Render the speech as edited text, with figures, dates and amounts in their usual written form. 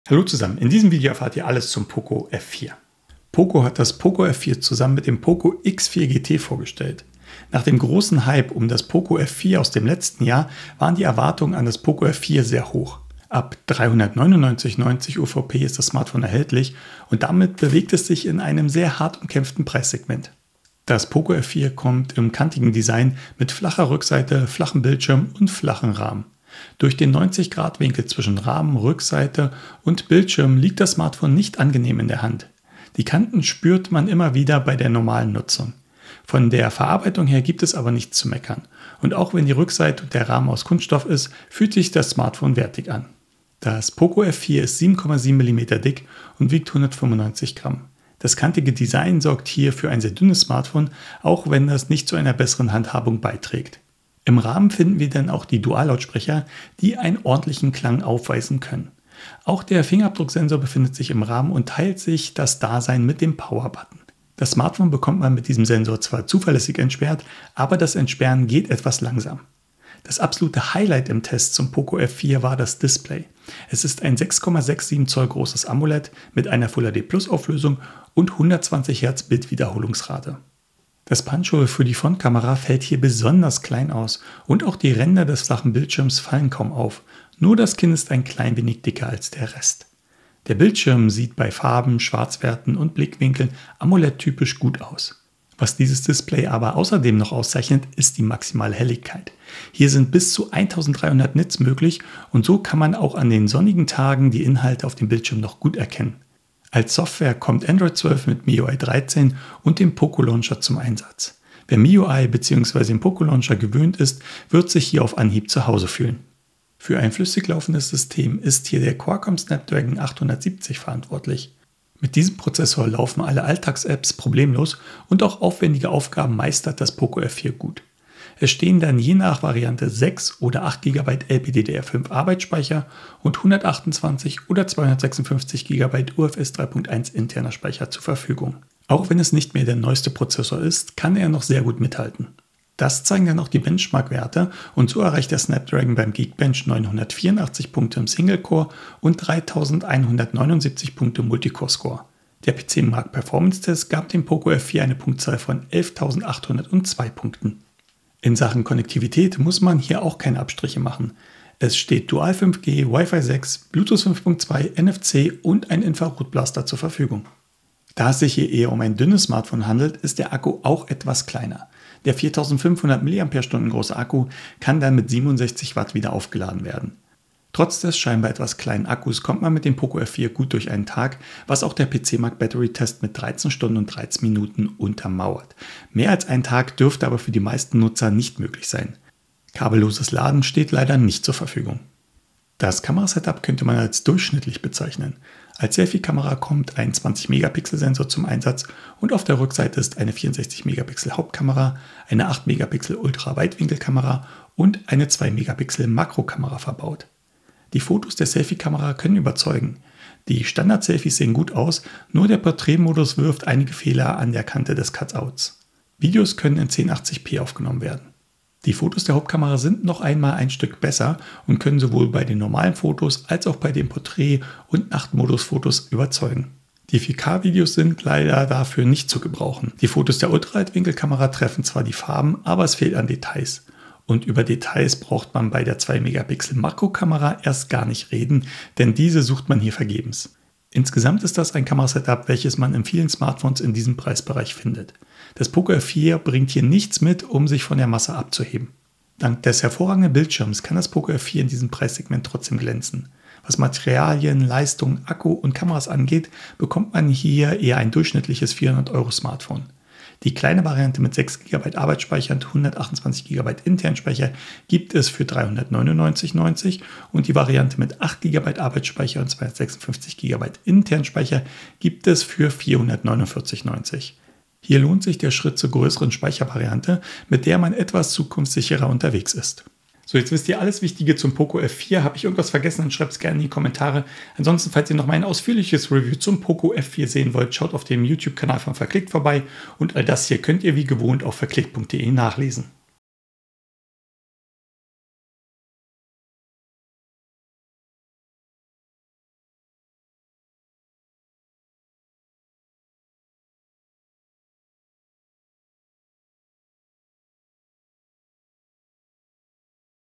Hallo zusammen, in diesem Video erfahrt ihr alles zum Poco F4. Poco hat das Poco F4 zusammen mit dem Poco X4 GT vorgestellt. Nach dem großen Hype um das Poco F4 aus dem letzten Jahr waren die Erwartungen an das Poco F4 sehr hoch. Ab 399,90 UVP ist das Smartphone erhältlich und damit bewegt es sich in einem sehr hart umkämpften Preissegment. Das Poco F4 kommt im kantigen Design mit flacher Rückseite, flachem Bildschirm und flachen Rahmen. Durch den 90-Grad-Winkel zwischen Rahmen, Rückseite und Bildschirm liegt das Smartphone nicht angenehm in der Hand. Die Kanten spürt man immer wieder bei der normalen Nutzung. Von der Verarbeitung her gibt es aber nichts zu meckern. Und auch wenn die Rückseite und der Rahmen aus Kunststoff ist, fühlt sich das Smartphone wertig an. Das Poco F4 ist 7,7 mm dick und wiegt 195 Gramm. Das kantige Design sorgt hier für ein sehr dünnes Smartphone, auch wenn das nicht zu einer besseren Handhabung beiträgt. Im Rahmen finden wir dann auch die Dual-Lautsprecher, die einen ordentlichen Klang aufweisen können. Auch der Fingerabdrucksensor befindet sich im Rahmen und teilt sich das Dasein mit dem Power-Button. Das Smartphone bekommt man mit diesem Sensor zwar zuverlässig entsperrt, aber das Entsperren geht etwas langsam. Das absolute Highlight im Test zum Poco F4 war das Display. Es ist ein 6,67 Zoll großes AMOLED mit einer Full HD Plus Auflösung und 120 Hz Bildwiederholungsrate. Das Punch-Hole für die Frontkamera fällt hier besonders klein aus und auch die Ränder des flachen Bildschirms fallen kaum auf. Nur das Kinn ist ein klein wenig dicker als der Rest. Der Bildschirm sieht bei Farben, Schwarzwerten und Blickwinkeln AMOLED-typisch gut aus. Was dieses Display aber außerdem noch auszeichnet, ist die maximale Helligkeit. Hier sind bis zu 1300 Nits möglich und so kann man auch an den sonnigen Tagen die Inhalte auf dem Bildschirm noch gut erkennen. Als Software kommt Android 12 mit MIUI 13 und dem Poco Launcher zum Einsatz. Wer MIUI bzw. den Poco Launcher gewöhnt ist, wird sich hier auf Anhieb zu Hause fühlen. Für ein flüssig laufendes System ist hier der Qualcomm Snapdragon 870 verantwortlich. Mit diesem Prozessor laufen alle Alltags-Apps problemlos und auch aufwendige Aufgaben meistert das Poco F4 gut. Es stehen dann je nach Variante 6 oder 8 GB LPDDR5 Arbeitsspeicher und 128 oder 256 GB UFS 3.1 interner Speicher zur Verfügung. Auch wenn es nicht mehr der neueste Prozessor ist, kann er noch sehr gut mithalten. Das zeigen dann auch die Benchmark-Werte und so erreicht der Snapdragon beim Geekbench 984 Punkte im Single-Core und 3179 Punkte im Multicore-Score. Der PC-Markt Performance-Test gab dem Poco F4 eine Punktzahl von 11.802 Punkten. In Sachen Konnektivität muss man hier auch keine Abstriche machen. Es steht Dual 5G, Wi-Fi 6, Bluetooth 5.2, NFC und ein Infrarotblaster zur Verfügung. Da es sich hier eher um ein dünnes Smartphone handelt, ist der Akku auch etwas kleiner. Der 4500 mAh große Akku kann dann mit 67 Watt wieder aufgeladen werden. Trotz des scheinbar etwas kleinen Akkus kommt man mit dem Poco F4 gut durch einen Tag, was auch der PC-Markt Battery Test mit 13 Stunden und 13 Minuten untermauert. Mehr als ein Tag dürfte aber für die meisten Nutzer nicht möglich sein. Kabelloses Laden steht leider nicht zur Verfügung. Das Kamerasetup könnte man als durchschnittlich bezeichnen. Als Selfie-Kamera kommt ein 20-Megapixel-Sensor zum Einsatz und auf der Rückseite ist eine 64-Megapixel Hauptkamera, eine 8-Megapixel Ultra-Weitwinkelkamera und eine 2-Megapixel Makrokamera verbaut. Die Fotos der Selfie-Kamera können überzeugen. Die Standard-Selfies sehen gut aus, nur der Porträtmodus wirft einige Fehler an der Kante des Cutouts. Videos können in 1080p aufgenommen werden. Die Fotos der Hauptkamera sind noch einmal ein Stück besser und können sowohl bei den normalen Fotos als auch bei den Porträt- und Nachtmodus-Fotos überzeugen. Die 4K-Videos sind leider dafür nicht zu gebrauchen. Die Fotos der Ultraweitwinkelkamera treffen zwar die Farben, aber es fehlt an Details. Und über Details braucht man bei der 2-Megapixel Makrokamera erst gar nicht reden, denn diese sucht man hier vergebens. Insgesamt ist das ein Kamerasetup, welches man in vielen Smartphones in diesem Preisbereich findet. Das Poco F4 bringt hier nichts mit, um sich von der Masse abzuheben. Dank des hervorragenden Bildschirms kann das Poco F4 in diesem Preissegment trotzdem glänzen. Was Materialien, Leistung, Akku und Kameras angeht, bekommt man hier eher ein durchschnittliches 400€ Smartphone. Die kleine Variante mit 6 GB Arbeitsspeicher und 128 GB internen Speicher gibt es für 399,90 und die Variante mit 8 GB Arbeitsspeicher und 256 GB internen Speicher gibt es für 449,90. Hier lohnt sich der Schritt zur größeren Speichervariante, mit der man etwas zukunftssicherer unterwegs ist. So, jetzt wisst ihr alles Wichtige zum Poco F4. Habe ich irgendwas vergessen, dann schreibt es gerne in die Kommentare. Ansonsten, falls ihr noch mal ein ausführliches Review zum Poco F4 sehen wollt, schaut auf dem YouTube-Kanal von Verklickt vorbei. Und all das hier könnt ihr wie gewohnt auf verklickt.de nachlesen.